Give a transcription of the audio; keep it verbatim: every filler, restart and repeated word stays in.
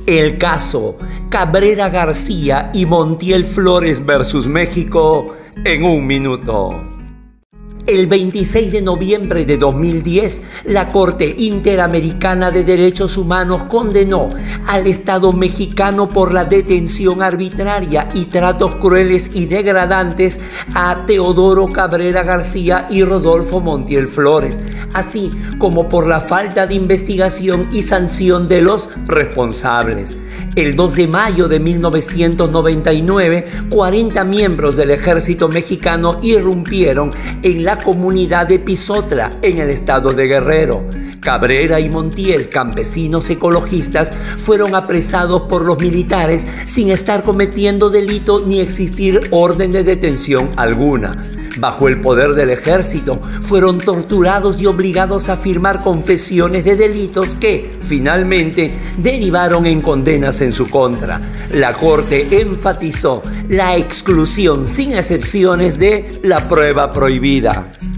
El caso Cabrera García y Montiel Flores versus México en un minuto. El veintiséis de noviembre de dos mil diez, la Corte Interamericana de Derechos Humanos condenó al Estado mexicano por la detención arbitraria y tratos crueles y degradantes a Teodoro Cabrera García y Rodolfo Montiel Flores, así como por la falta de investigación y sanción de los responsables. El dos de mayo de mil novecientos noventa y nueve, cuarenta miembros del ejército mexicano irrumpieron en la comunidad de Pisotra, en el estado de Guerrero. Cabrera y Montiel, campesinos ecologistas, fueron apresados por los militares sin estar cometiendo delito ni existir orden de detención alguna. Bajo el poder del ejército, fueron torturados y obligados a firmar confesiones de delitos que, finalmente, derivaron en condenas en su contra. La Corte enfatizó la exclusión sin excepciones de la prueba prohibida.